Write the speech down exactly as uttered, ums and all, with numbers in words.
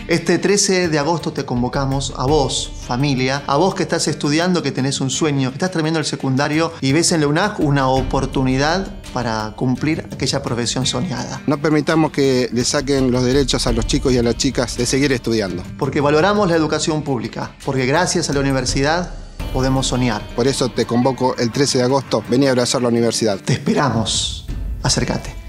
Este trece de agosto te convocamos a vos, familia, a vos que estás estudiando, que tenés un sueño, que estás terminando el secundario y ves en la U N A J una oportunidad para cumplir aquella profesión soñada. No permitamos que le saquen los derechos a los chicos y a las chicas de seguir estudiando. Porque valoramos la educación pública, porque gracias a la universidad podemos soñar. Por eso te convoco el trece de agosto, vení a abrazar la universidad. Te esperamos. Acércate.